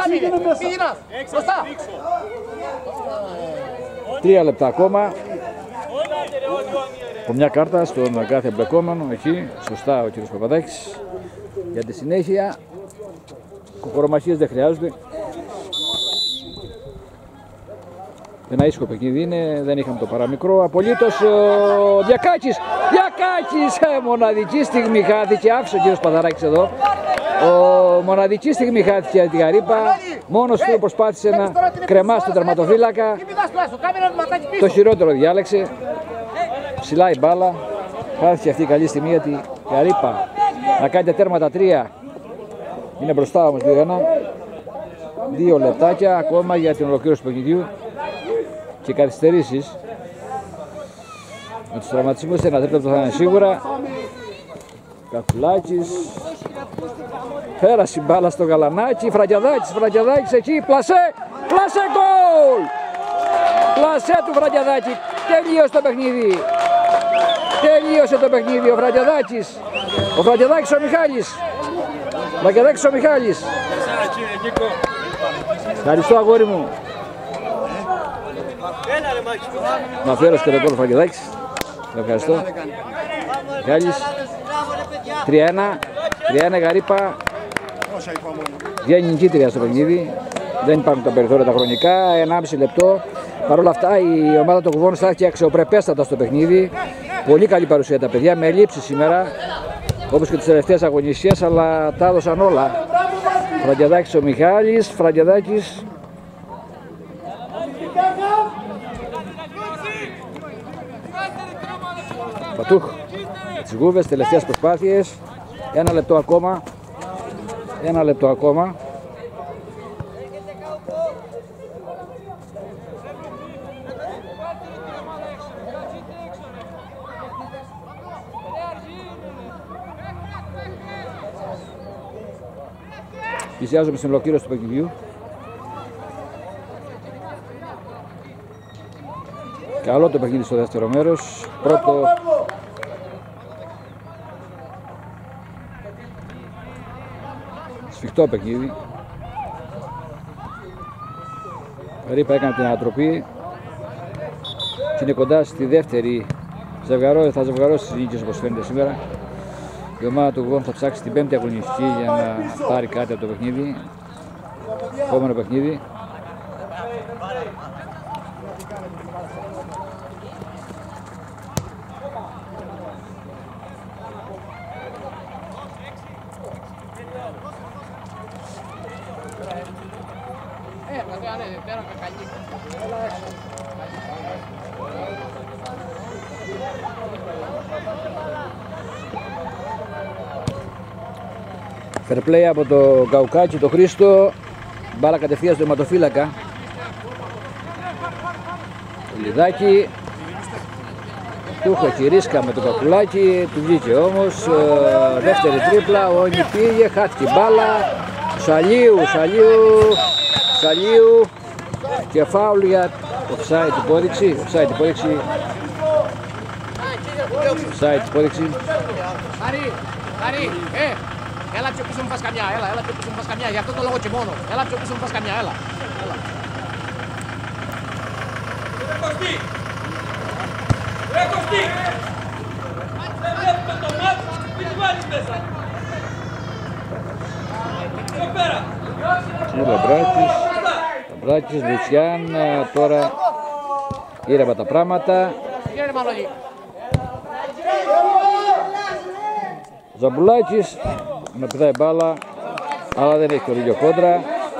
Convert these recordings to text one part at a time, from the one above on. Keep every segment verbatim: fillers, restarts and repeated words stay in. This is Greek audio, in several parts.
Τρία λεπτά ακόμα. Από μια κάρτα στον κάθε εμπλεκόμενο. Εκεί, σωστά ο κύριος Παπαδάκης. Για τη συνέχεια, κοκορομαχίες δεν χρειάζονται. Ένα ήσυχο παιχνίδι είναι, δεν είχαμε το παραμικρό. Απολύτως ο Διακάκης. Διακάκης! Μοναδική στιγμή χάθηκε. Άφησε ο κύριος Παδαράκης εδώ. Ο μοναδική στιγμή χάθηκε για τη Γαρύπα. Μόνος του προσπάθησε να κρεμάσει τον τερματοφύλακα. Το χειρότερο διάλεξε. Ψηλά η μπάλα. Χάθηκε αυτή η καλή στιγμή για τη Γαρύπα. Να κάνει τα τέρματα τρία. Είναι μπροστά όμως δύο ένα. Δύο λεπτάκια ακόμα για την ολοκλήρωση του παιχνιδιού. Και καθυστερήσεις. Με τους τραυματισμούς ένα τρίπλεπτο θα είναι σίγουρα. Κακουλάκης. Πέρασε η μπάλα στο Γαλανάκι. Φραγκιαδάκης, Φραγκιαδάκης εκεί. Πλασέ, πλασέ γκολ. Πλασέ του Φραγκιαδάκη. Τελείωσε το παιχνίδι. Τελείωσε το παιχνίδι ο Φραγκιαδάκης. Ο Φραγκιαδάκης ο Μιχάλης. Φραγκιαδάκης ο Μιχάλης. Ευχαριστώ αγόρι μου. Να αφιέρωσε και το κόλο Φραγκιαδάκης. Ευχαριστώ. Μιχάλης. τρία ένα. τρία ένα Γαρύπα. Βγαίνει νικήτρια στο παιχνίδι. Δεν υπάρχουν τα περιθώρια τα χρονικά. ενάμιση λεπτό. Παρ' όλα αυτά η ομάδα των Κουβών στάθηκε αξιοπρεπέστατα στο παιχνίδι. Πολύ καλή παρουσία τα παιδιά με ελλείψεις σήμερα. Όπως και τις τελευταίες αγωνιστικές, αλλά τα έδωσαν όλα. Φραγκιαδάκης ο Μιχάλης. Φραγκιαδάκης. Πατούχ. Τις γούβες, τελευταίες προσπάθειες. Ένα λεπτό ακόμα. Ένα λεπτό ακόμα. Πλησιάζουμε στην ολοκλήρωση του παιχνιδιού. Καλό το παιχνίδι στο δεύτερο μέρος. Πρώτο σφιχτό παιχνίδι. Ρίπα έκανε την ανατροπή και είναι κοντά στη δεύτερη ζευγαρό, θα ζευγαρώσει τις νίκες όπως φαίνεται σήμερα. Η ομάδα του Γουβών θα ψάξει την πέμπτη αγωνιστική για να πάρει κάτι από το παιχνίδι. Επόμενο παιχνίδι. Fair play από το Καουκάτσι, το Χρήστο. Μπάλα κατευθείαν στο αιματοφύλακα. Το Λιδάκι. Του είχε ρίσκα με το Κακουλάκι. Του βγήκε όμως. Ε, δεύτερη τρίπλα. Ο Όνι πήγε. Χάθηκε μπάλα. Σαλίου, Σαλίου. Σαλίου. Και φάουλ για offside υπόδειξη. Offside υπόδειξη. Offside υπόδειξη. Έλα πιο πίσω μου φας καμιά, έλα, έλα πιο πίσω μου φας καμιά, για αυτό το λόγο και μόνο. Έλα πιο πίσω μου φας καμιά, έλα. Έλα. Ρε Κωστή! Ρε Κωστή! Δεν βλέπουμε το μάτι, μην τη βάλεις μέσα. Εδώ πέρα. Ο Λαμπράκης, Λαμπράκης, Λουτσιάν, τώρα ήρεμα τα πράγματα. Κύριε Μανώλη. Ζαμπουλάκης. Να πετάει μπάλα, αλλά δεν έχει το ίδιο κόντρα.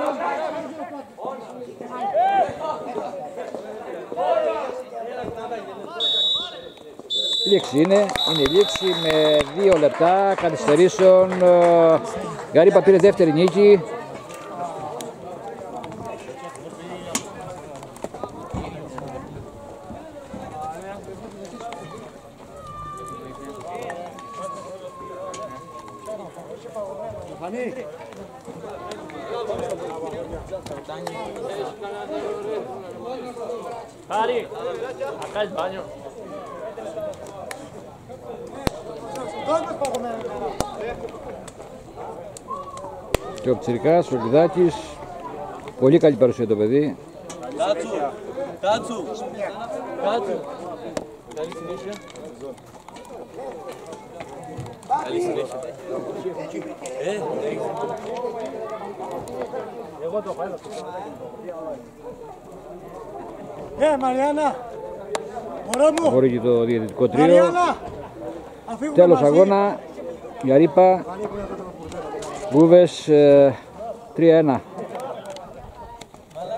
Λήξη είναι, είναι λήξη με δύο λεπτά καθυστερήσεων. Γαρύπα πήρε δεύτερη νίκη. Πάρη, θα κάνεις μπάνιο. Και ο Ψηρικάς, ο Λιδάκης, Πολύ καλή παρουσία το παιδί. Κάτσου, κάτσου, κάτσου. Καλή συνέχεια. Καλή συνέχεια. Ε, εγώ το πάω. Ε, Μαριάννα. Μωρό μου. Χωρίζει το διαιτητικό τρίο. Μαριάννα. Τέλος αγώνα. Για Ρήπα. Βούβες τρία ένα.